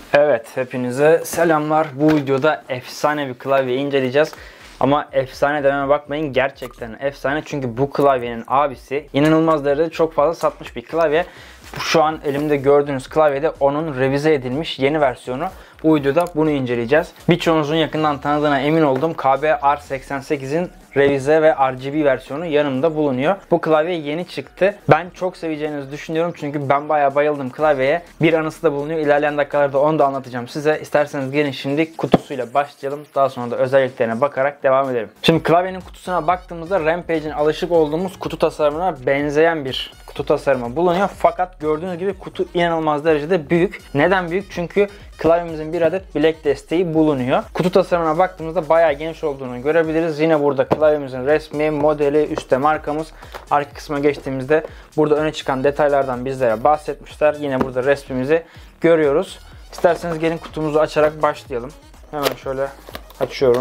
Evet, hepinize selamlar. Bu videoda efsane bir klavye inceleyeceğiz. Ama efsane dememe bakmayın, gerçekten efsane. Çünkü bu klavyenin abisi inanılmaz derecede çok fazla satmış bir klavye. Şu an elimde gördüğünüz klavyede onun revize edilmiş yeni versiyonu. Bu videoda bunu inceleyeceğiz. Birçoğunuzun yakından tanıdığına emin oldum. KB-R88'in revize ve RGB versiyonu yanımda bulunuyor. Bu klavye yeni çıktı. Ben çok seveceğinizi düşünüyorum çünkü ben bayağı bayıldım klavyeye. Bir anısı da bulunuyor. İlerleyen dakikalarda onu da anlatacağım size. İsterseniz gelin şimdi kutusuyla başlayalım. Daha sonra da özelliklerine bakarak devam edelim. Şimdi klavyenin kutusuna baktığımızda Rampage'in alışık olduğumuz kutu tasarımına benzeyen bir kutu tasarımı bulunuyor. Fakat gördüğünüz gibi kutu inanılmaz derecede büyük. Neden büyük? Çünkü klavyemizin bir adet bilek desteği bulunuyor. Kutu tasarımına baktığımızda bayağı geniş olduğunu görebiliriz. Yine burada klavyemizin resmi, modeli, üstte markamız. Arka kısma geçtiğimizde burada öne çıkan detaylardan bizlere bahsetmişler. Yine burada resmimizi görüyoruz. İsterseniz gelin kutumuzu açarak başlayalım. Hemen şöyle açıyorum.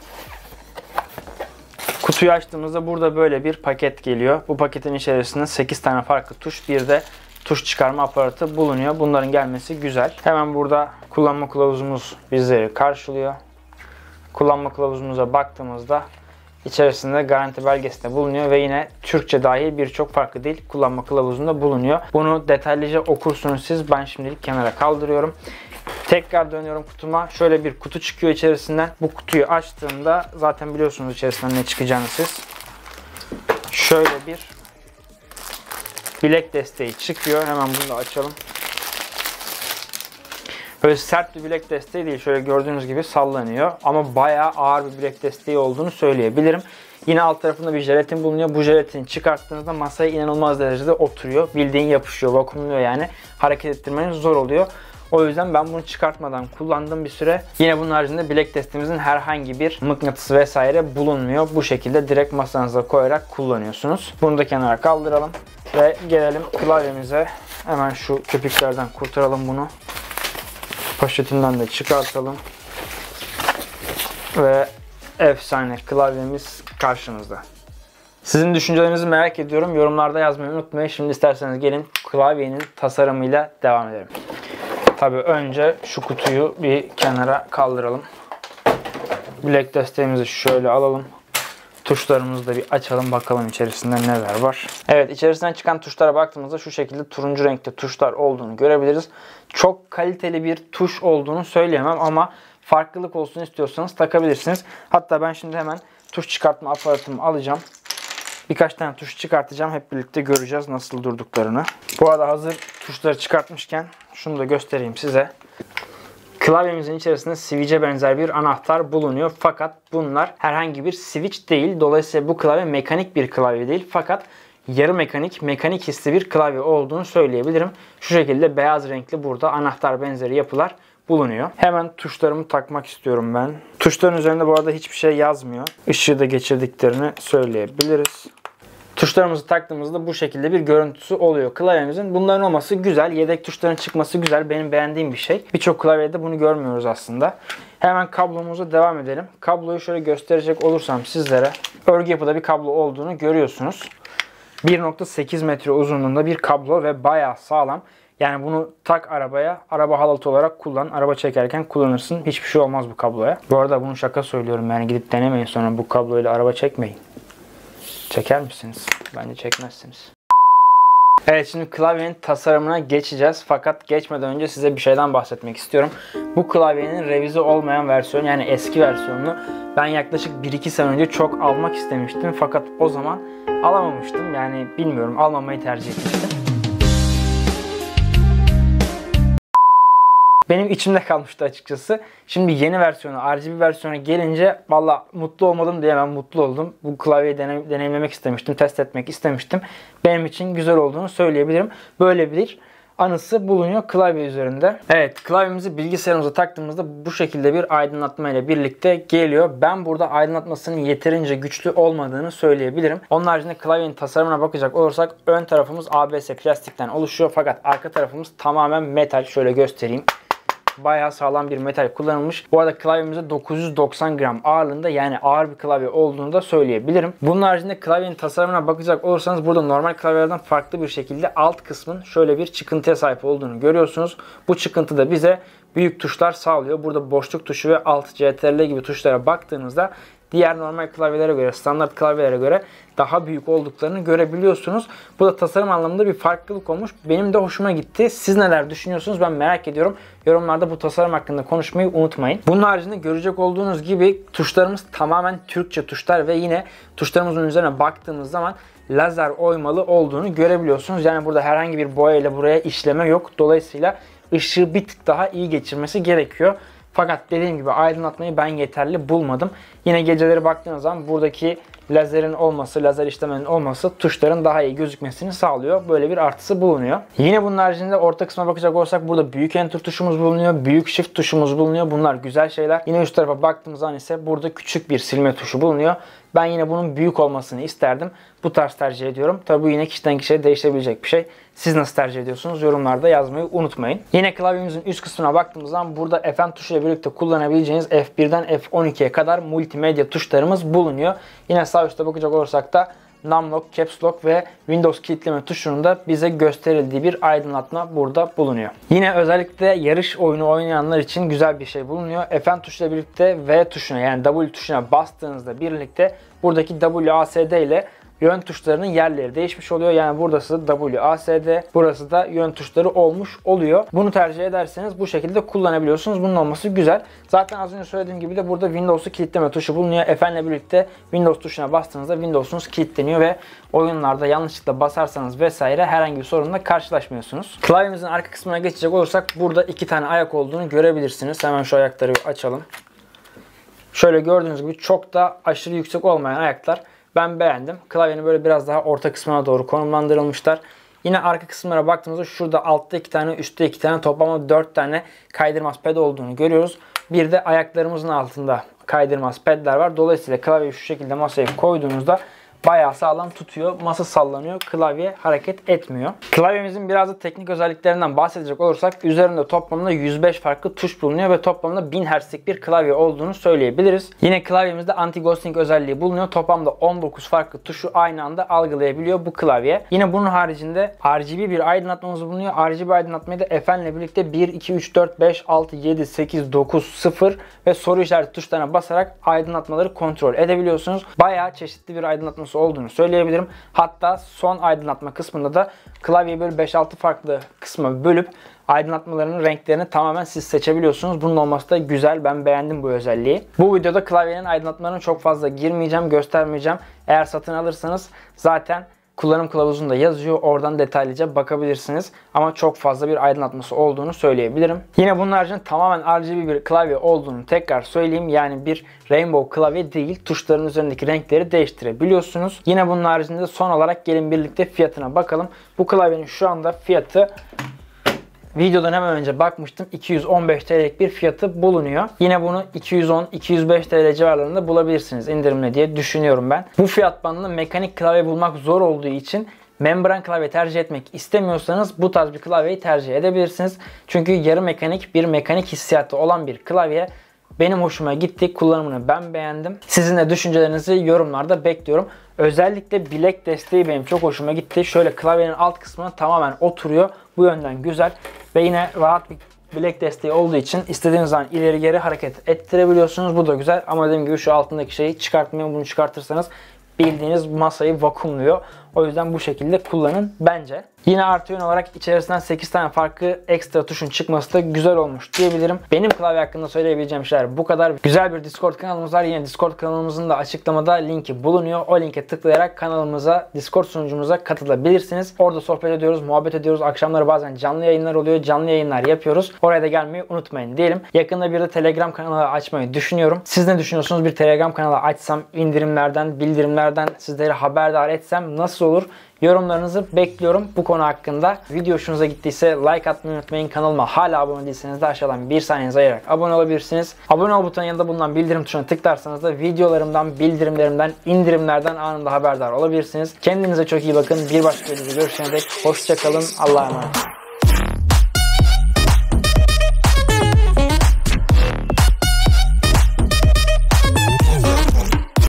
Kutuyu açtığımızda burada böyle bir paket geliyor. Bu paketin içerisinde 8 tane farklı tuş, bir de tuş çıkarma aparatı bulunuyor. Bunların gelmesi güzel. Hemen burada kullanma kılavuzumuz bizleri karşılıyor. Kullanma kılavuzumuza baktığımızda içerisinde garanti belgesi de bulunuyor ve yine Türkçe dahil birçok farklı dil kullanma kılavuzunda bulunuyor. Bunu detaylıca okursunuz siz. Ben şimdilik kenara kaldırıyorum. Tekrar dönüyorum kutuma. Şöyle bir kutu çıkıyor içerisinden. Bu kutuyu açtığımda zaten biliyorsunuz içerisinden ne çıkacağını siz. Şöyle bir bilek desteği çıkıyor. Hemen bunu da açalım. Böyle sert bir bilek desteği değil. Şöyle gördüğünüz gibi sallanıyor. Ama bayağı ağır bir bilek desteği olduğunu söyleyebilirim. Yine alt tarafında bir jelatin bulunuyor. Bu jelatini çıkarttığınızda masaya inanılmaz derecede oturuyor. Bildiğin yapışıyor, vakumluyor yani. Hareket ettirmeniz zor oluyor. O yüzden ben bunu çıkartmadan kullandım bir süre. Yine bunun haricinde bilek destemizin herhangi bir mıknatısı vesaire bulunmuyor. Bu şekilde direkt masanıza koyarak kullanıyorsunuz. Bunu da kenara kaldıralım. Ve gelelim klavyemize. Hemen şu köpüklerden kurtaralım bunu. Poşetinden de çıkartalım. Ve efsane klavyemiz karşınızda. Sizin düşüncelerinizi merak ediyorum. Yorumlarda yazmayı unutmayın. Şimdi isterseniz gelin klavyenin tasarımıyla devam edelim. Tabii önce şu kutuyu bir kenara kaldıralım. Bilek desteğimizi şöyle alalım. Tuşlarımızı da bir açalım bakalım içerisinde neler var. Evet, içerisinden çıkan tuşlara baktığımızda şu şekilde turuncu renkte tuşlar olduğunu görebiliriz. Çok kaliteli bir tuş olduğunu söyleyemem ama farklılık olsun istiyorsanız takabilirsiniz. Hatta ben şimdi hemen tuş çıkartma aparatımı alacağım. Birkaç tane tuş çıkartacağım. Hep birlikte göreceğiz nasıl durduklarını. Bu arada hazır tuşları çıkartmışken şunu da göstereyim size. Klavyemizin içerisinde switch'e benzer bir anahtar bulunuyor. Fakat bunlar herhangi bir switch değil. Dolayısıyla bu klavye mekanik bir klavye değil. Fakat yarı mekanik hisli bir klavye olduğunu söyleyebilirim. Şu şekilde beyaz renkli burada anahtar benzeri yapılar bulunuyor. Hemen tuşlarımı takmak istiyorum ben. Tuşların üzerinde bu arada hiçbir şey yazmıyor. Işığı da geçirdiklerini söyleyebiliriz. Tuşlarımızı taktığımızda bu şekilde bir görüntüsü oluyor klavyemizin. Bunların olması güzel. Yedek tuşların çıkması güzel. Benim beğendiğim bir şey. Birçok klavyede bunu görmüyoruz aslında. Hemen kablomuza devam edelim. Kabloyu şöyle gösterecek olursam sizlere örgü yapıda bir kablo olduğunu görüyorsunuz. 1.8 metre uzunluğunda bir kablo ve bayağı sağlam. Yani bunu tak arabaya, araba halatı olarak kullan. Araba çekerken kullanırsın. Hiçbir şey olmaz bu kabloya. Bu arada bunu şaka söylüyorum. Yani gidip denemeyin sonra bu kabloyla araba çekmeyin. Çeker misiniz? Bence çekmezsiniz. Evet, şimdi klavyenin tasarımına geçeceğiz. Fakat geçmeden önce size bir şeyden bahsetmek istiyorum. Bu klavyenin revize olmayan versiyonu, yani eski versiyonunu ben yaklaşık 1-2 sene önce çok almak istemiştim. Fakat o zaman alamamıştım. Yani bilmiyorum, almamayı tercih etmiştim. Benim içimde kalmıştı açıkçası. Şimdi yeni versiyonu, RGB versiyonu gelince valla mutlu olmadım diyemem, mutlu oldum. Bu klavyeyi deneyimlemek istemiştim, test etmek istemiştim. Benim için güzel olduğunu söyleyebilirim. Böyle bir anısı bulunuyor klavye üzerinde. Evet, klavyemizi bilgisayarımıza taktığımızda bu şekilde bir aydınlatma ile birlikte geliyor. Ben burada aydınlatmasının yeterince güçlü olmadığını söyleyebilirim. Onun haricinde klavyenin tasarımına bakacak olursak ön tarafımız ABS plastikten oluşuyor. Fakat arka tarafımız tamamen metal. Şöyle göstereyim. bayağı sağlam bir metal kullanılmış. Bu arada klavyemizde 990 gram ağırlığında, yani ağır bir klavye olduğunu da söyleyebilirim. Bunun haricinde klavyenin tasarımına bakacak olursanız burada normal klavyelerden farklı bir şekilde alt kısmın şöyle bir çıkıntıya sahip olduğunu görüyorsunuz. Bu çıkıntı da bize büyük tuşlar sağlıyor. Burada boşluk tuşu ve alt CTRL gibi tuşlara baktığınızda diğer normal klavyelere göre, standart klavyelere göre daha büyük olduklarını görebiliyorsunuz. Bu da tasarım anlamında bir farklılık olmuş. Benim de hoşuma gitti. Siz neler düşünüyorsunuz? Ben merak ediyorum. Yorumlarda bu tasarım hakkında konuşmayı unutmayın. Bunun haricinde görecek olduğunuz gibi tuşlarımız tamamen Türkçe tuşlar ve yine tuşlarımızın üzerine baktığımız zaman lazer oymalı olduğunu görebiliyorsunuz. Yani burada herhangi bir boya ile buraya işleme yok. Dolayısıyla ışığı bir tık daha iyi geçirmesi gerekiyor. Fakat dediğim gibi aydınlatmayı ben yeterli bulmadım. Yine geceleri baktığınız zaman buradaki lazerin olması, lazer işlemenin olması tuşların daha iyi gözükmesini sağlıyor. Böyle bir artısı bulunuyor. Yine bunun haricinde orta kısma bakacak olursak burada büyük enter tuşumuz bulunuyor. Büyük shift tuşumuz bulunuyor. Bunlar güzel şeyler. Yine üst tarafa baktığımız zaman ise burada küçük bir silme tuşu bulunuyor. Ben yine bunun büyük olmasını isterdim. Bu tarz tercih ediyorum. Tabi bu yine kişiden kişiye değişebilecek bir şey. Siz nasıl tercih ediyorsunuz? Yorumlarda yazmayı unutmayın. Yine klavyemizin üst kısmına baktığımız zaman burada FM tuşuyla birlikte kullanabileceğiniz F1'den F12'ye kadar multimedya tuşlarımız bulunuyor. Yine sağ üstte bakacak olursak da Numlock, Caps Lock ve Windows kilitleme tuşunun da bize gösterildiği bir aydınlatma burada bulunuyor. Yine özellikle yarış oyunu oynayanlar için güzel bir şey bulunuyor. Fn tuşuyla birlikte V tuşuna, yani W tuşuna bastığınızda birlikte buradaki WASD ile yön tuşlarının yerleri değişmiş oluyor. Yani burası WASD, burası da yön tuşları olmuş oluyor. Bunu tercih ederseniz bu şekilde kullanabiliyorsunuz. Bunun olması güzel. Zaten az önce söylediğim gibi de burada Windows'u kilitleme tuşu bulunuyor. F'le birlikte Windows tuşuna bastığınızda Windows'unuz kilitleniyor ve oyunlarda yanlışlıkla basarsanız vesaire herhangi bir sorunla karşılaşmıyorsunuz. Klavyemizin arka kısmına geçecek olursak burada 2 tane ayak olduğunu görebilirsiniz. Hemen şu ayakları açalım. Şöyle gördüğünüz gibi çok da aşırı yüksek olmayan ayaklar. Ben beğendim. Klavyenin böyle biraz daha orta kısmına doğru konumlandırılmışlar. Yine arka kısımlara baktığımızda şurada altta 2 tane, üstte 2 tane, toplamda 4 tane kaydırmaz ped olduğunu görüyoruz. Bir de ayaklarımızın altında kaydırmaz pedler var. Dolayısıyla klavyeyi şu şekilde masaya koyduğunuzda bayağı sağlam tutuyor. Masa sallanıyor. Klavye hareket etmiyor. Klavyemizin biraz da teknik özelliklerinden bahsedecek olursak üzerinde toplamda 105 farklı tuş bulunuyor ve toplamda 1000 Hz'lik bir klavye olduğunu söyleyebiliriz. Yine klavyemizde anti-ghosting özelliği bulunuyor. Toplamda 19 farklı tuşu aynı anda algılayabiliyor bu klavye. Yine bunun haricinde RGB bir aydınlatmamız bulunuyor. RGB aydınlatmayı da F'le birlikte 1, 2, 3, 4, 5, 6, 7, 8, 9, 0 ve soru işareti tuşlarına basarak aydınlatmaları kontrol edebiliyorsunuz. Bayağı çeşitli bir aydınlatma olduğunu söyleyebilirim. Hatta son aydınlatma kısmında da klavyeyi böyle 5-6 farklı kısma bölüp aydınlatmalarının renklerini tamamen siz seçebiliyorsunuz. Bunun olması da güzel. Ben beğendim bu özelliği. Bu videoda klavyenin aydınlatmalarına çok fazla girmeyeceğim, göstermeyeceğim. Eğer satın alırsanız zaten kullanım kılavuzunda yazıyor. Oradan detaylıca bakabilirsiniz. Ama çok fazla bir aydınlatması olduğunu söyleyebilirim. Yine bunun haricinde tamamen RGB bir klavye olduğunu tekrar söyleyeyim. Yani bir rainbow klavye değil. Tuşların üzerindeki renkleri değiştirebiliyorsunuz. Yine bunun haricinde son olarak gelin birlikte fiyatına bakalım. Bu klavyenin şu anda fiyatı, videodan hemen önce bakmıştım, 215 TL'lik bir fiyatı bulunuyor. Yine bunu 210-205 TL civarlarında bulabilirsiniz indirimle diye düşünüyorum ben. Bu fiyat bandında mekanik klavye bulmak zor olduğu için membran klavye tercih etmek istemiyorsanız bu tarz bir klavyeyi tercih edebilirsiniz. Çünkü yarı mekanik, bir mekanik hissiyatı olan bir klavye. Benim hoşuma gitti. Kullanımını ben beğendim. Sizin de düşüncelerinizi yorumlarda bekliyorum. Özellikle bilek desteği benim çok hoşuma gitti. Şöyle klavyenin alt kısmına tamamen oturuyor. Bu yönden güzel. Ve yine rahat bir bilek desteği olduğu için istediğiniz zaman ileri geri hareket ettirebiliyorsunuz. Bu da güzel. Ama dediğim gibi şu altındaki şeyi çıkartmayın. Bunu çıkartırsanız bildiğiniz masayı vakumluyor. O yüzden bu şekilde kullanın bence. Yine artı yön olarak içerisinden 8 tane farklı ekstra tuşun çıkması da güzel olmuş diyebilirim. Benim klavye hakkında söyleyebileceğim şeyler bu kadar. Güzel bir Discord kanalımız var. Yine Discord kanalımızın da açıklamada linki bulunuyor. O linke tıklayarak kanalımıza, Discord sunucumuza katılabilirsiniz. Orada sohbet ediyoruz, muhabbet ediyoruz. Akşamları bazen canlı yayınlar oluyor. Canlı yayınlar yapıyoruz. Oraya da gelmeyi unutmayın diyelim. Yakında bir de Telegram kanalı açmayı düşünüyorum. Siz ne düşünüyorsunuz? Bir Telegram kanalı açsam, indirimlerden, bildirimlerden sizleri haberdar etsem nasıl olur? Yorumlarınızı bekliyorum bu konu hakkında. Video hoşunuza gittiyse like atmayı unutmayın. Kanalıma hala abone değilseniz de aşağıdan bir saniyenizi ayırarak abone olabilirsiniz. Abone ol butonun yanında bulunan bildirim tuşuna tıklarsanız da videolarımdan, bildirimlerimden, indirimlerden anında haberdar olabilirsiniz. Kendinize çok iyi bakın. Bir başka videoda görüşene dek hoşça kalın. Allah'a emanet.